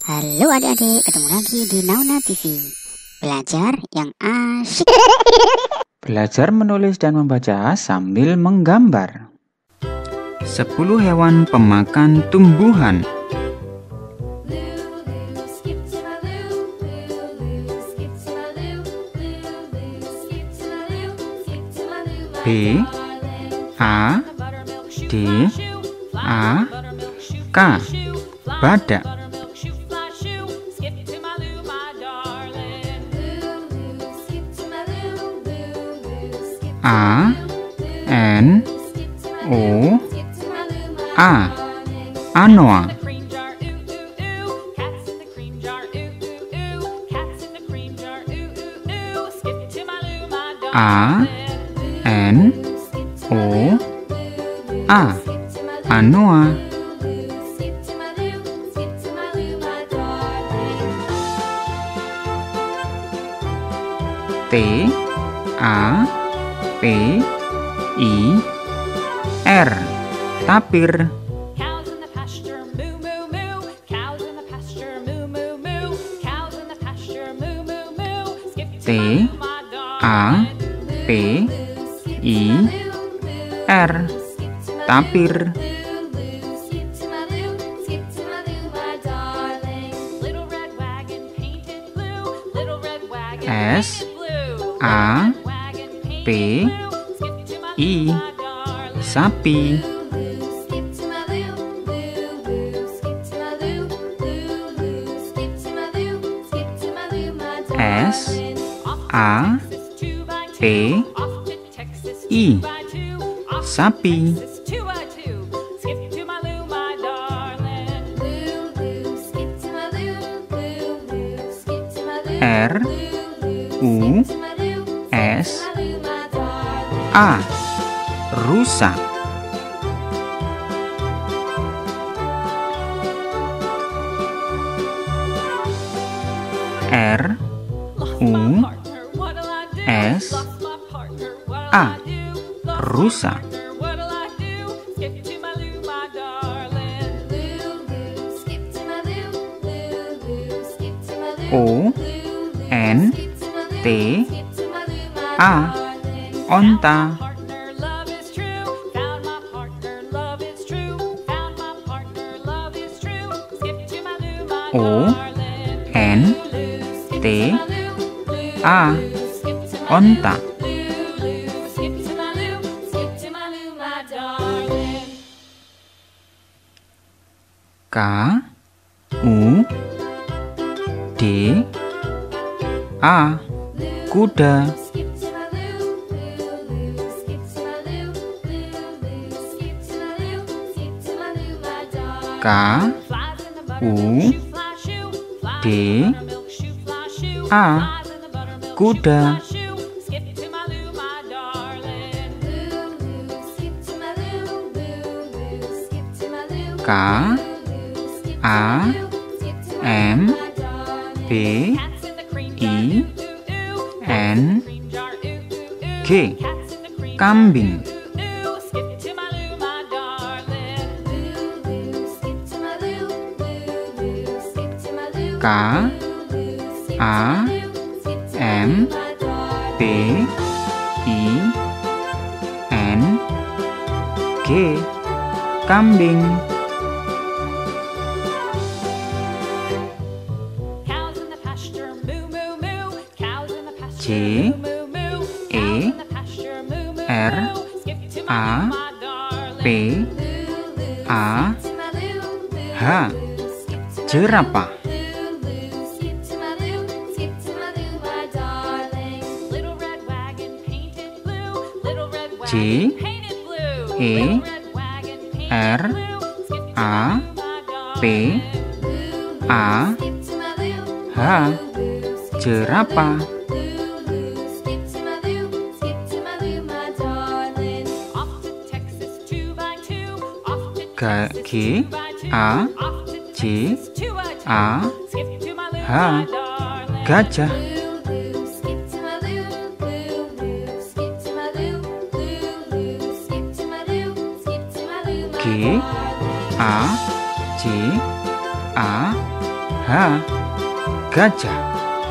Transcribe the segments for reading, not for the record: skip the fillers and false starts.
Halo adik-adik, ketemu lagi di Nauna TV. Belajar yang asyik. Belajar menulis dan membaca sambil menggambar. 10 hewan pemakan tumbuhan. B A D A K badak. A N O A anoa. A N O A anoa. T A P I R tapir. T A P I R tapir. S A P I sapi. S A P I sapi. R U S A rusa. R U S A rusa. O N T A onta. O N T A onta. K U D A kuda. K U D A kuda. K A M B I N G kambing. K A M B I N G kambing. J E R A P A H jerapah. J E R A P A H jerapah. G A J A H gajah. G A J A H H. Gajah.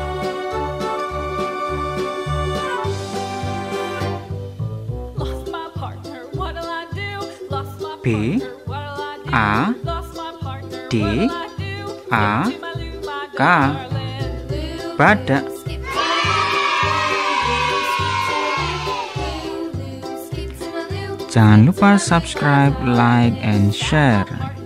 B. A. D. A. K. Badak. Jangan lupa subscribe, like, and share.